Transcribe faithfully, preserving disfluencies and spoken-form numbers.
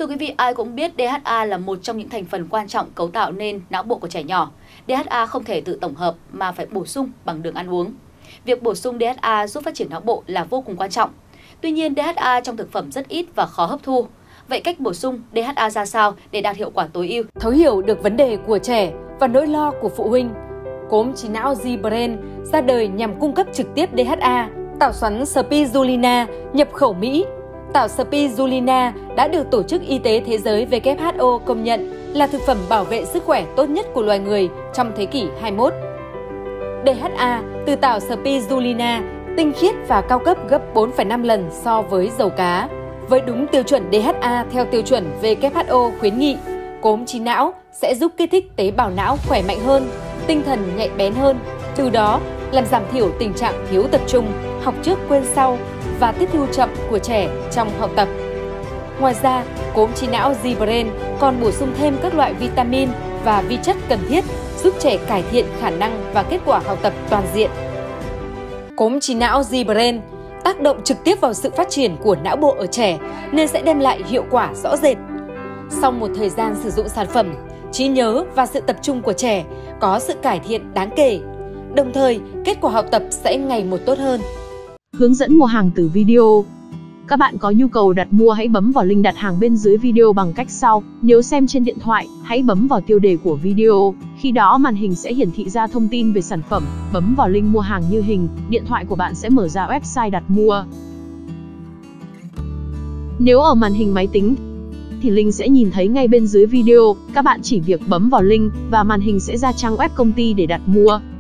Thưa quý vị, ai cũng biết đê hát a là một trong những thành phần quan trọng cấu tạo nên não bộ của trẻ nhỏ. đê hát a không thể tự tổng hợp mà phải bổ sung bằng đường ăn uống. Việc bổ sung đê hát a giúp phát triển não bộ là vô cùng quan trọng. Tuy nhiên, đê hát a trong thực phẩm rất ít và khó hấp thu. Vậy cách bổ sung đê hát a ra sao để đạt hiệu quả tối ưu? Thấu hiểu được vấn đề của trẻ và nỗi lo của phụ huynh, cốm trí não Z-Brain ra đời nhằm cung cấp trực tiếp đê hát a. Tảo xoắn Spirulina nhập khẩu Mỹ. Tảo Spirulina đã được Tổ chức Y tế Thế giới W H O công nhận là thực phẩm bảo vệ sức khỏe tốt nhất của loài người trong thế kỷ hai mươi mốt. đê hát a từ tảo Spirulina tinh khiết và cao cấp gấp bốn phẩy năm lần so với dầu cá. Với đúng tiêu chuẩn đê hát a theo tiêu chuẩn W H O khuyến nghị, cốm trí não sẽ giúp kích thích tế bào não khỏe mạnh hơn, tinh thần nhạy bén hơn, từ đó làm giảm thiểu tình trạng thiếu tập trung, học trước quên sau và tiếp thu chậm của trẻ trong học tập. Ngoài ra, cốm trí não Z-Brain còn bổ sung thêm các loại vitamin và vi chất cần thiết giúp trẻ cải thiện khả năng và kết quả học tập toàn diện. Cốm trí não Z-Brain tác động trực tiếp vào sự phát triển của não bộ ở trẻ nên sẽ đem lại hiệu quả rõ rệt. Sau một thời gian sử dụng sản phẩm, trí nhớ và sự tập trung của trẻ có sự cải thiện đáng kể. Đồng thời, kết quả học tập sẽ ngày một tốt hơn. Hướng dẫn mua hàng từ video. Các bạn có nhu cầu đặt mua hãy bấm vào link đặt hàng bên dưới video bằng cách sau. Nếu xem trên điện thoại, hãy bấm vào tiêu đề của video. Khi đó màn hình sẽ hiển thị ra thông tin về sản phẩm. Bấm vào link mua hàng như hình, điện thoại của bạn sẽ mở ra website đặt mua. Nếu ở màn hình máy tính, thì link sẽ nhìn thấy ngay bên dưới video. Các bạn chỉ việc bấm vào link và màn hình sẽ ra trang web công ty để đặt mua.